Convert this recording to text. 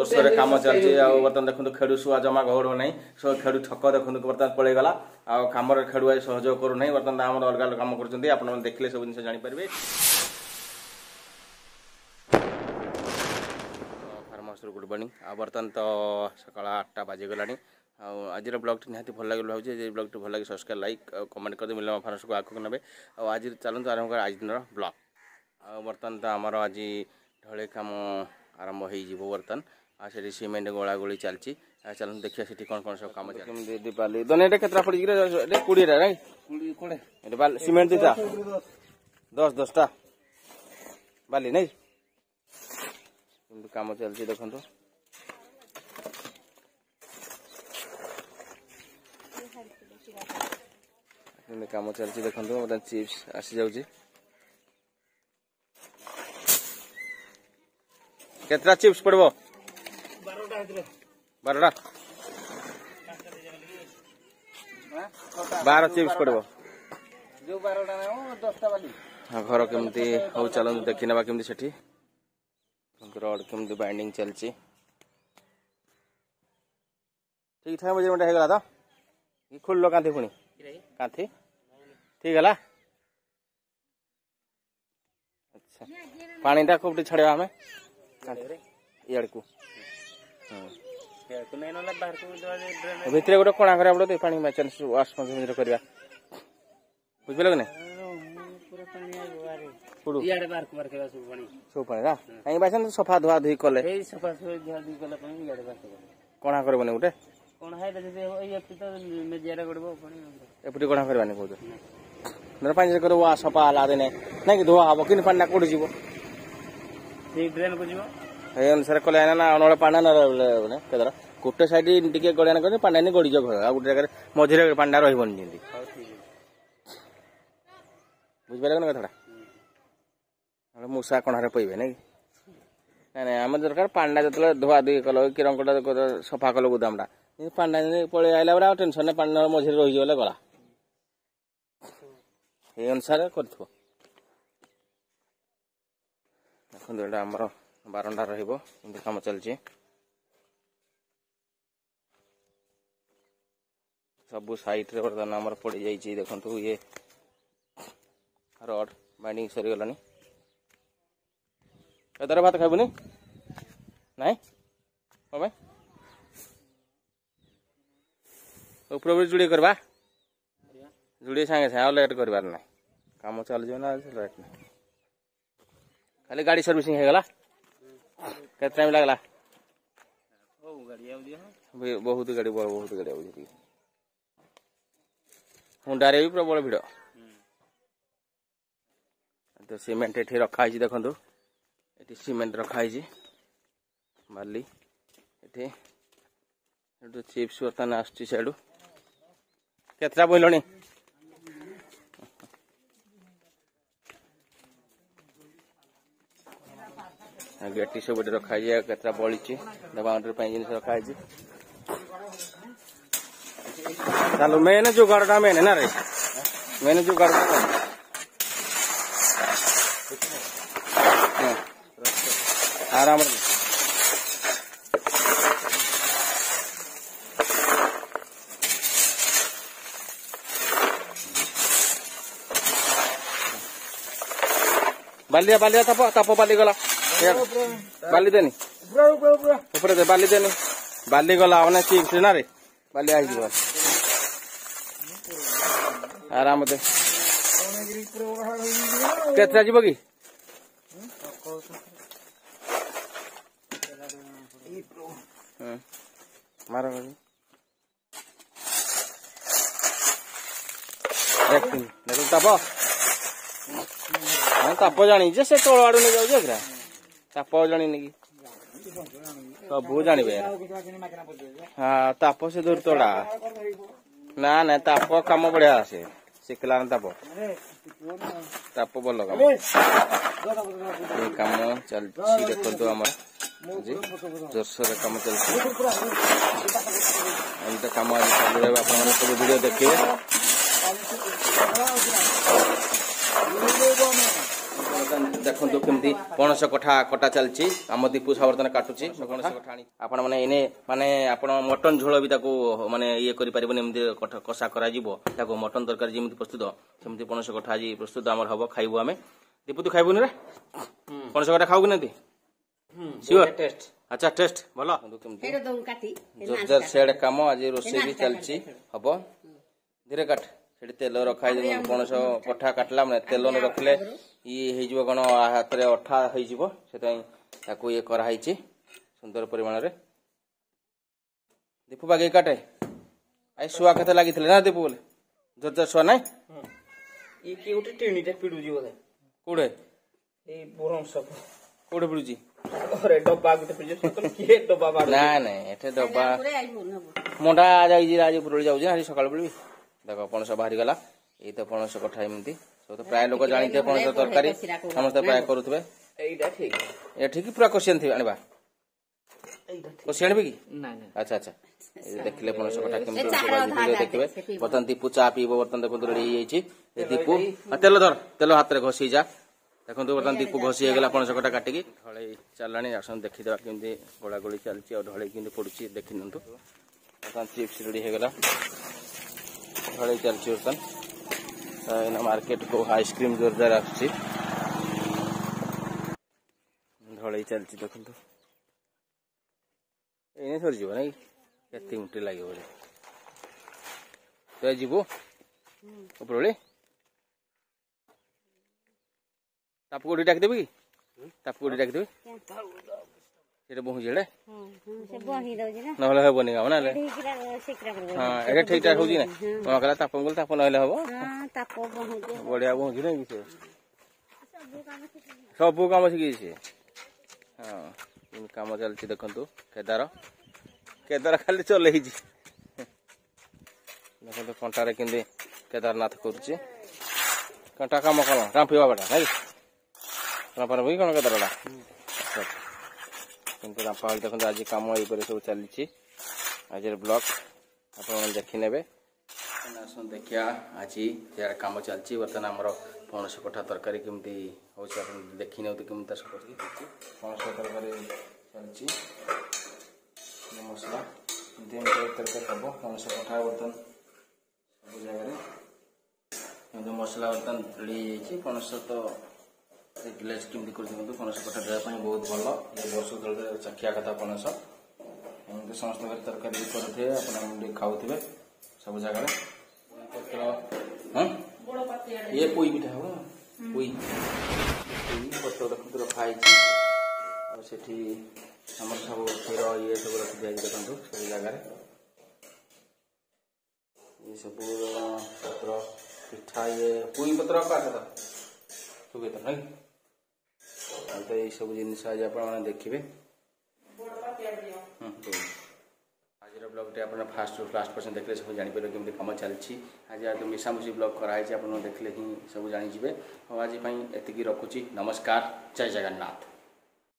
जोरसोर कम चलती बर्तमान देखो खेड़ शुआ जमा घोड़ ना सो खेड़ ठक देखो बर्तमान पलैगला आम खेड़ुआ सहयोग करूना बर्तमान आम अलग अलग कम कर देखले सब जिन जापर फार्म हाउस गुड मॉर्निंग बर्तमान तो सकाल 8टा बाजिगला आज ब्लॉग निहाती भल लगे भाई ब्लॉग भल लगे सब्सक्राइब लाइक कमेंट कर मिलमा फार्म हाउस को आगे ने आज चलते आरंभ कर आज दिन ब्लॉग बर्तमान तो आमर आज ढले कम आरंभ हो बर्तमान से सीमेंट गोला गोली चलती चलते देखिए सीटी कौन कौन सब कम दीपाली दोनों केतरा पड़ी 20 सीमेंट दीटा 10-10टा बाली नहीं कम चलती देखो कम चलती देखो चिप्स आसी जाऊँगी केतरा चिप्स पड़ब 12 चिप्स पड़ब जो 12टा 10टा वाली घर केमती हो चलते देखी ना केमती सेठी रड केमती बाइंडिंग चलती ठीक ठाक मेजरमेंट हो गला तो खोल कांथी पुणी कांथी ठीक है अच्छा पानी टा खूब छाड़ा आम इड़ को भितर गोटे कणा करा पड़े पानी बाइचान्स वाश करवा बुझे कि सब पानी कहीं बाइचान्स सफा धुआ धुई कले कणा कर गोटे एपटी कणा करवानी कौन पानी कर सफा है दिने ना कि धुआ हम कि पानी कौट जीव ड्रेन को अनुसार कले ना अनल पाना ना केदर गोटे साइड टे गड़िया कर पानी गड़ी जाओ घर आ गोटे जगह मझे पानी रही जमी बुझिपारे ना कथा मूषा कणारे पईबे ना ना आम दरकार पानी जो धुआ धुई कल कि रंगटा सफा कल गुदामटा पानी पलि आइला बेला टेंशन पानी मझे रही गले गला ये अनुसार कर देखो आमर बारंडा रम चलती सबू साइट रे बर्तमान आमर पड़ जाइए देखो ये रड बाइंडिंग सरीगलानी एदार भात खाइबुनी नाई कम ऊपर जुड़े करवा जुड़े सागे सागे लेट करवार ना काम चल ना लेट ना खाली गाड़ी सर्विसिंग हो गला के टाइम लगला बहुत गाड़ी आउजी हुंडारे भी प्रबल भिड़ तो सीमेंट ये रखाई देखो ये सीमेंट रखाई बाली ये चिप्स बर्तमान आसुची साइड केतरा बोलनी गेटी सब रखाई केतरा बड़ी बाउंड्री जिन रखाई चलो मेन जुगाड़ा मेन ना रे मेन जुगाड़ आराम बालिया बालिया ताप ताप बाली गला बाली देनी ऊपर दे बाली देनी बाली गला मैंने चिप्स ना रे बाली आई आराम दे केतरा जीव कि मार देख ताप ताप जानी से तल आड़ नहीं जाऊे ताप जानी कि सब जानवे हाँ ताप से दूर तोड़ा ना ना ताप कम बढ़िया से शिखला ताप ताप भल कम कम चलती देखो आम जोरसोर कम चलती एमती कम आज चल आप सब वीडियो देखिए देखो केमती पणस कठा कटा चलती आम दीपू बर्तन काटुची पणस कठा आपण मैंने इने माने आपण मटन झोल भी ताको माने ये करि परिबन एमती कषा करा जिवो ताको मटन तरकारी जेमती प्रस्तुत सेमती पणस कठा आज प्रस्तुत आमर हबो खाइबो आमे दीपू तू खाइबुनी रे पणस कठा खाऊ कि नती सियोर टेस्ट अच्छा टेस्ट भलो जोरदार सेड काम आज रोसे भी चलची हबो धीरे काट सेठी तेल रखाई पणस कठा काटला माने तेल न रखले ये हेजिबो कोन हाथ रे अठा हेजिबो सेताई ताको ये करा हिची सुंदर परिमाण रे दीपू बागे काटे आई सुआ कथे लागिथिले ना दीपू बोले जोरदार सुआ नै ये की उठे टेणीटा पिडुजी बोले कोडे ए बोरम सब कोडे पिडुजी अरे डब्बा गुटे पिडुजी सकल के डब्बा बाड़ ना ना एठे डब्बा मोंडा जाई आज पुरोली जाउजी आज सकाळ बेली देखो पणस बाहरी गला ए तो पणस कठा एमती सब तो प्राय लोक जानिते पणस तरकारी समस्त प्राय करूथबे एइटा ठीक ए ठीक पूरा क्वेश्चन थी आनिबा एइटा ठीक क्वेश्चन भी की नहीं नहीं अच्छा अच्छा देखले पणस कठा केमती वीडियो देखिबे बर्तन दीपू चा पीबो बर्तन देखो रेडी होई ए दीपू तेल धर तेल हाथ रे घसी जा देखो बर्तन दीपू घसी हो गला पणस कठा काटिकी ढळे चलानी आसन देखि देबा केमती गोळा गोळी चलची और ढळे केमती पडुची देखि नंतु बर्तन चिप्स रेडी हो गला ढळे चलची बर्तन मार्केट को आइसक्रीम जोरदार आछि ढळे चलची देखंतु एने सर जीव नै केते मिनिट लागियो बोले तो जीवो उपरोले ताप कोडी डाक देबी ताप कोडी डाक देबी सेटे बहु जेडे से बही दउजी ना नहले हेबनी गाव ना ले शिकरा कर हां एटा ठीक ठाक होजी ना मकला ताप गोल ताप नहले हबो हां ताप बहु जे बढ़िया बहु जी नै किसे सब काम सिखी छै हां इन काम चलछि देखंतु केदार खाली चले ही जी देखंतु कंटा रे किंदे केदारनाथ करछि कंटा काम कल रांपिवा बाटा नै रांपर भी कोन केदारडा अच्छा किंतु रांपा देखंतु आज काम एई पर सब चलछि आज ब्लॉग आपण देखि नेबे आसन देखिया आज यार काम चलछि वर्तमान हमर पणस कठा तरकारी केमती होछि आपण देखि नेउ त केमता सब पणस तरकारी चलछि मसला देन तरकारी हबो पणस कठा वर्तमान सब जगह रे जो मसला वर्तमान रेडी जाइछि पणस तो गिलास केमती करछि କିନ୍ତୁ पणस कठा देह ପାଇଁ बहुत भलो ये वर्ष तळे चखिया कथा पणस एमती समस्त तरकारी करथे आपण खाउथिबे सब जगह पत्र हां बड़ पत्ती ये पोई बिठा हो पोई पत्र रखु रखाई छी और सेठी हमर सब फेर ये सब रखि जाई देखंतु सब जगह ये सब पत्र पिठा ये पोई पत्र का था सुबे तो नहीं तो ये सब जिनिस आज आपण माने देखिबे आज ब्लॉग टे आपण फास्ट टू लास्ट पर्सन देखले सब जानि परबे केमते काम चलछि आज तो मिसामुसी ब्लॉग कराई छी आपण देखले ही सब जानि जिवे आज पई एतिकी रखुची नमस्कार जय जगन्नाथ।